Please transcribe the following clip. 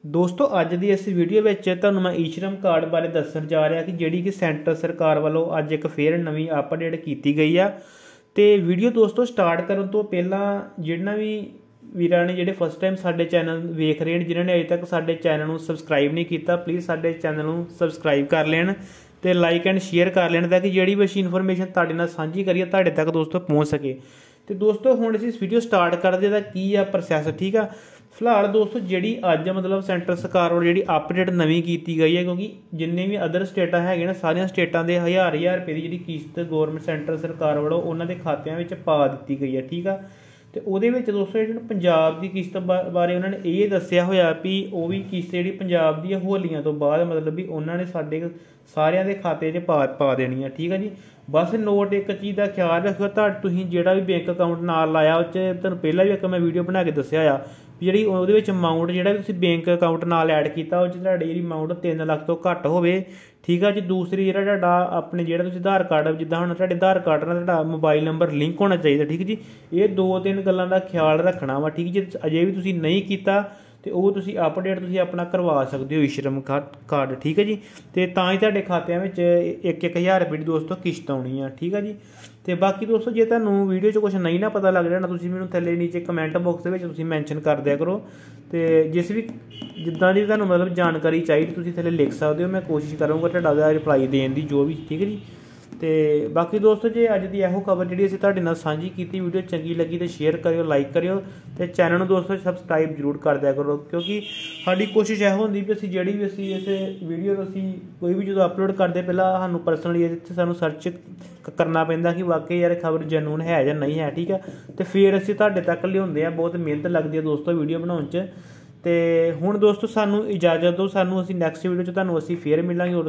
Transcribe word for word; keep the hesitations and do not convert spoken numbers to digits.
दोस्तों अज की इस वीडियो में तुहानूं मैं ई श्रम कार्ड बारे दस्सण जा रहा कि जिहड़ी कि सेंटर सरकार वालों अज एक फिर नवीं अपडेट की गई आ। तो वीडियो दोस्तों स्टार्ट करने तो पहला जिन्होंने भी वीरां ने जिहड़े फस्ट टाइम साडे चैनल वेख रहे हैं, जिन्होंने अजे तक साडे चैनल नूं सबसक्राइब नहीं किया, प्लीज़ साडे चैनल नूं सबसक्राइब कर लैन ते लाइक एंड शेयर कर लैन ताकि जिहड़ी भी अच्छी इन्फॉर्मेशन तुहाडे नाल सांझी करिए तुहाडे तक दोस्तों पहुँच सके। तो दोस्तों हुण असीं इस वीडियो स्टार्ट करदे तां की आ प्रोसैस, ठीक आ। फिलहाल दोस्तों जिहड़ी अज मतलब सेंटर सरकार वालों जिहड़ी अपडेट नवीं की गई है, क्योंकि जिन्ने भी अदर स्टेटां है ना सारिया स्टेटां दे हज़ार हज़ार रुपये की जिहड़ी किश्त गौरमेंट सेंटर सरकार वालों उन्हां दे खात्यां विच पा दित्ती गई है, ठीक आ। तो उहदे विच दोस्तों जिहड़ी पंजाब की किश्त बारे उन्होंने ये दस्सिया होया भी वो भी किश्त जिहड़ी पंजाब दी होलियां तो बाद मतलब भी उन्होंने साडे सारियां दे खाते च पा पा देनी है, ठीक है जी। बस नोट एक चीज़ का ख्याल रखियो, तुसीं जिहड़ा भी बैंक अकाउंट नाल लाया उस तुहानूं पहला भी एक मैं वीडियो बना के दस्सिया होया जी उहदे विच अमाउंट जिहड़ा भी तुसीं बैंक अकाउंट नाल ऐड कीता उस तुहाडी जिहड़ी अमाउंट तीन लख तो घੱਟ होवे, ठीक है जी। दूसरी जिहड़ा तुहाडा अपने जिहड़ा तुसीं आधार कार्ड जिद्दां हुण तुहाडे आधार कार्ड नाल तुहाडा मोबाइल नंबर लिंक होना चाहिए, ठीक जी। ये दो तीन गल्लां दा ख्याल रखना वा, ठीक जी। अजे भी तुसीं नहीं कीता तो वो तुसीं अपडेट तुसीं अपना करवा सकते हो ई श्रम कार्ड, ठीक है जी। तो तां ही तुहाडे खात्यां विच एक एक हज़ार रुपये दी दोस्तों किश्त आउणी आ, ठीक है जी। तो बाकी दोस्तों जे तुहानूं वीडियो च कुछ नहीं ना पता लग रहा ना तुसीं मैनूं थल्ले नीचे कमेंट बॉक्स दे विच तुसीं मैंशन कर दिया करो। तो जिस भी जिद्दां दी तुहानूं मतलब जानकारी चाहिए तुसीं थल्ले लिख सकते हो, मैं कोशिश करूँगा तुहाडा रिप्लाई देण दी जो भी, ठीक है जी। तो बाकी दोस्तों जे अज की इहो खबर जी असीं तुहाडे नाल सांझी कीती वीडियो चंगी लगी तो शेयर करियो, लाइक करियो तो चैनल नूं दोस्तों सबसक्राइब जरूर कर दिया करो, क्योंकि साडी कोशिश यह होंदी भी असीं जिहड़ी भी असीं इस वीडियो असीं कोई भी जो अपलोड करते पहला सानूं परसनली इत्थे सानूं सर्च करना पैंदा कि वाकई यार खबर जनून है या नहीं है, ठीक है। तो फिर असीं तुहाडे तक लिआउंदे आ, बहुत मेहनत लगदी है दोस्तों वीडियो बनाउण च। तो हुण दोस्तों सानूं इजाजत दो, सानूं असीं नैक्सट वीडियो च तुहानूं असीं फिर मिलांगे और